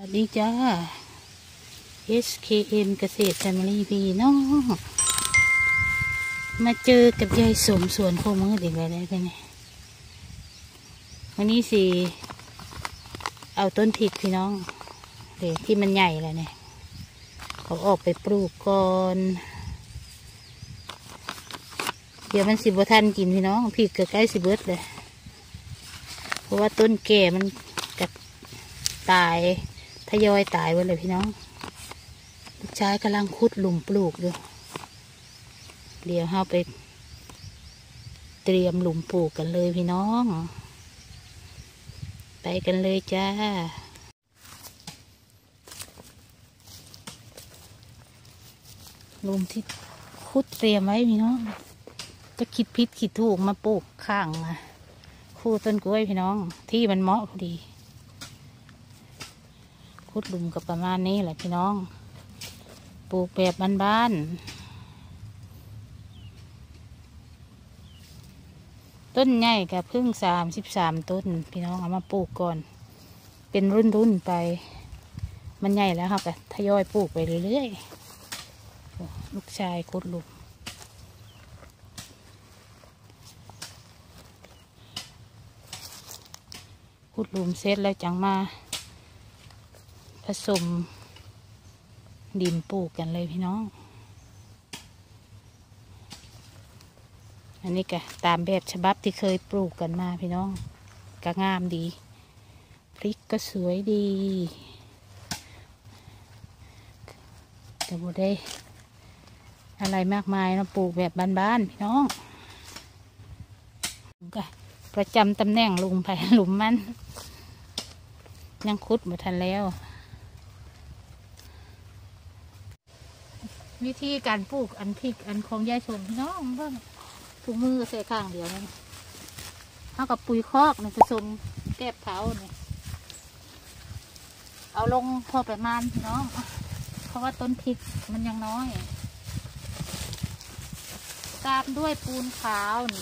สดีจ้า SKM เกษตรแฟมิลี่พี่น้องมาเจอกับยายสมสวนโคมือเด็กอะไรกันเนี่ยวันนี้สิเอาต้นพริกพี่น้องเดี๋ยวที่มันใหญ่แล้วเนี่ยเขาออกไปปลูกก่อนเดี๋ยวมันสิบทันกินพี่น้องพริกก็ใกล้สิเบิดเลยเพราะว่าต้นแก่มันกับตายทยอยตายไปเลยพี่น้องลูกชายกำลังขุดหลุมปลูกอยู่เดี๋ยวเราไปเตรียมหลุมปลูกกันเลยพี่น้องไปกันเลยจ้าหลุมที่ขุดเตรียมไว้พี่น้องจะคิดผิดคิดถูกมาปลูกข้างนะคู่ต้นกล้วยพี่น้องที่มันเหมาะพอดีขุดหลุมกับประมาณนี้แหละพี่น้องปลูกแบบบ้านๆต้นใหญ่กับพึ่ง33 ต้นพี่น้องเอามาปลูกก่อนเป็นรุ่นๆไปมันใหญ่แล้วครับแต่ทยอยปลูกไปเรื่อยๆลูกชายขุดหลุมขุดหลุมเสร็จแล้วจังมาผสมดินปลูกกันเลยพี่น้องอันนี้ก็ตามแบบฉบับที่เคยปลูกกันมาพี่น้องก็งามดีพริกก็สวยดีแต่บ่ได้อะไรมากมายนะปลูกแบบบ้านๆพี่น้องก็ประจำตำแหน่งลุงไปหลุมมันยังคุดมาทันแล้ววิธีการปลูกอันพริกอันของยายชมพี่น้องเพิ่งถุงมือใส่ข้างเดียวนั่นเท่ากับปุ๋ยคอกเนี่ยผสมแก้บเผาเนี่ยเอาลงพอประมาณพี่น้องเพราะว่าต้นพริกมันยังน้อยตามด้วยปูนขาวนี่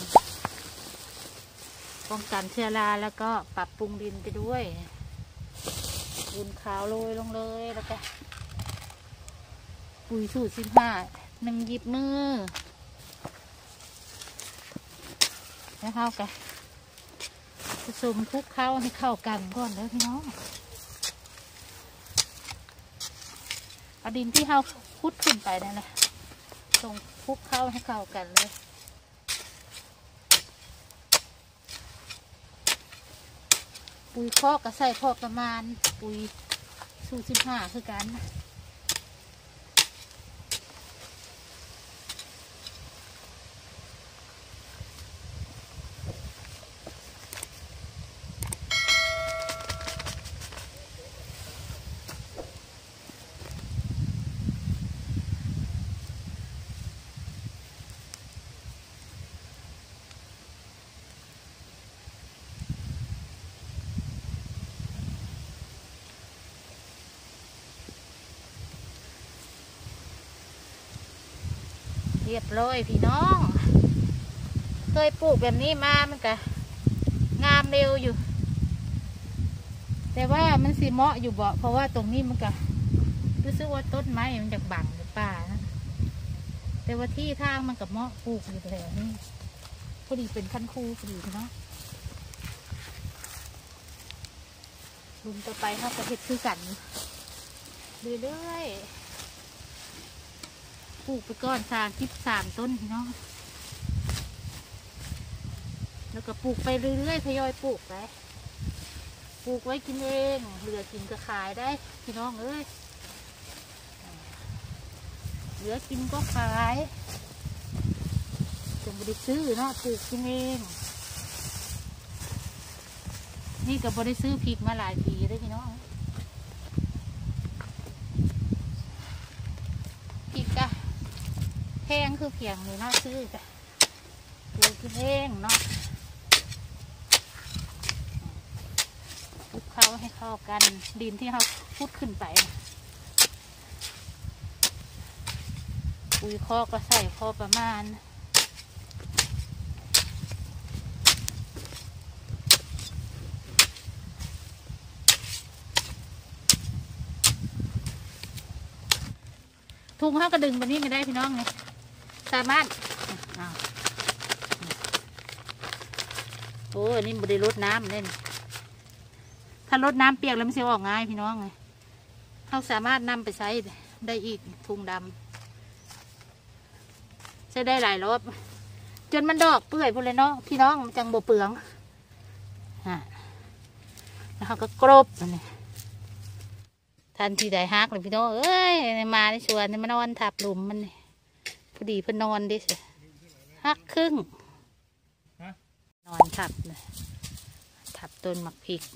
ป้องกันเชื้อราแล้วก็ปรับปรุงดินไปด้วยปูนขาวโรยลงเลยแล้วก็ปุ๋ยสูตร15หนึ่งหยิบมือแล้วเข้ากันผสมคลุกเข้าให้เข้ากันก่อนแล้วพี่น้องเอาดินที่เข้าคุดขึ้นไปนั่นแหละส่งคลุกเข้าให้เข้ากันเลยปุ๋ยคอกก็ใส่พอประมาณปุ๋ยสูตร15คือกันเรียบร้อยพี่น้องเคยปลูกแบบนี้มามันก็งามเร็วอยู่แต่ว่ามันสีเหมาะอยู่บ่เพราะว่าตรงนี้มันก็รู้สึกว่าต้นไม้มันจากบังหรือป่านะแต่ว่าที่ทางมันกับเหมาะปลูกอยู่แล้วนี่พอดีเป็นขั้นคูพอดีเนาะลุงต่อไปเขาจะเห็ดคือกันเรื่อยๆปลูกไปก่อน33 ต้นพี่น้องแล้วก็ปลูกไปเรื่อยๆทยอยปลูกไปปลูกไว้กินเองเหลือกินก็ขายได้พี่น้องเอ้ยเหลือกินก็ขายจะไม่ได้ซื้อเนาะปลูกกินเองนี่ก็ไม่ได้ซื้อพริกมาหลายปีเลยพี่น้องพริกอะแพงคือเพียงเลยเนาะซื้อจ้ะปลูกกินเองเนาะคลุกเข้าให้เข้ากันดินที่เราพุดขึ้นไปปุ๋ยคอกก็ใส่พอประมาณทุงเขาก็ดึงแบบนี้ไม่ได้พี่น้องไงสามารถโอ้อันนี้บริรดน้ำเล่นถ้ารดน้ำเปียกแล้วมันจะออกง่ายพี่น้องไงเขาสามารถนำไปใช้ได้อีกทุงดำใช้ได้หลายรอบจนมันดอกเปื่อยพวกเลยเนาะพี่น้องมันจังโบเปลืองแล้วเขาก็กรบมันนี่ทันทีได้ฮักเลยพี่น้องเอ้ยมาในสวนมันนอนทับหลุมมันนี่พอดีเพิ่นนอนดิสิฮักครึ่งนอนทับเลยทับต้นหมักพริก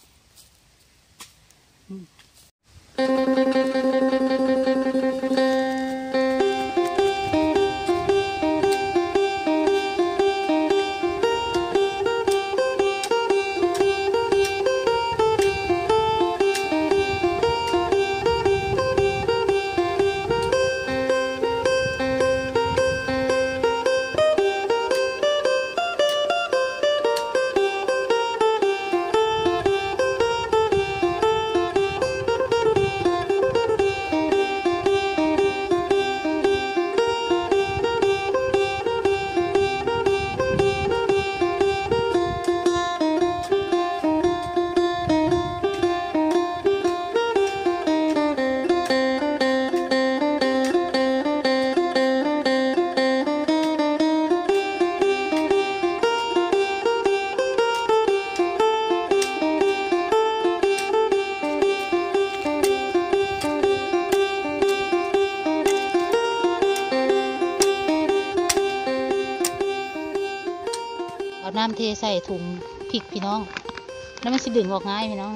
น้ำเทใส่ถุงพริกพี่น้องแล้วมันสิดึงออกง่ายพี่น้อง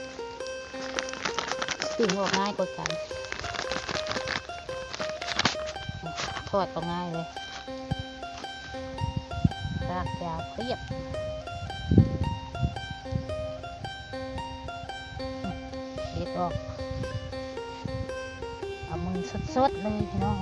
ดึงออกง่ายกว่ากันทอดก็ง่ายเลยรากยาวเรียบเด็ดออกเอามือสดๆเลยพี่น้อง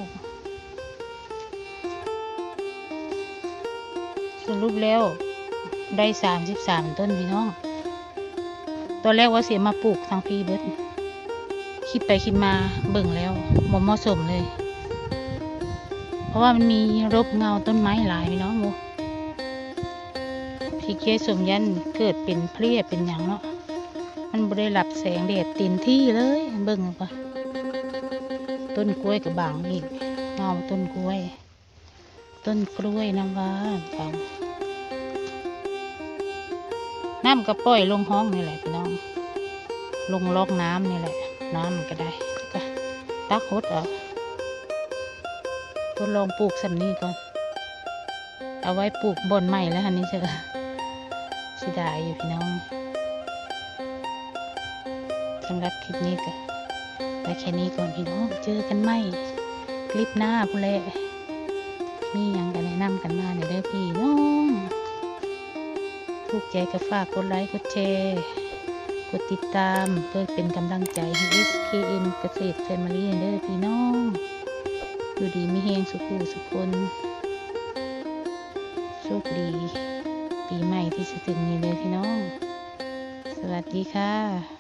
สรุปแล้วได้33 ต้นพี่น้องตอนแรกว่าเสียมาปลูกทางพี่เบิร์ดคิดไปคิดมาเบิ่งแล้วบ่เหมาะสมเลยเพราะว่ามันมีรบเงาต้นไม้หลายพี่น้องพี่เคสมยันเกิดเป็นเพลี้ยเป็นหยังเนาะมันบ่ได้รับแสงแดดเต็มที่เลยเบิ่งก่อนต้นกล้วยกับบางอีกเงาต้นกล้วยน้ำว้าบางน้ำก็ปล่อยลงห้องนี่แหละพี่น้องลงล็อกน้ำนี่แหละน้ำมันก็ได้ก็ตักฮดเอาทดลองปลูกสันนี้ก่อนเอาไว้ปลูกบนใหม่แล้วอันนี้จะเสียดายอยู่พี่น้องสำหรับคลิปนี้ก็ไปแค่นี้ก่อนพี่น้องเจอกันใหม่คลิปหน้าพูดเลยมีอย่างกันแนะนำกันมาในเด้อพี่น้องถูกใจก็ฝากกดไลค์กดแชร์กดติดตามเพื่อเป็นกำลังใจให้ SKM เกษตรแฟมิลี่เด้อพี่น้องอยู่ดีมีแหงสุขุสุขคนโชคดีปีใหม่ที่จะถึงนี้เลยพี่น้องสวัสดีค่ะ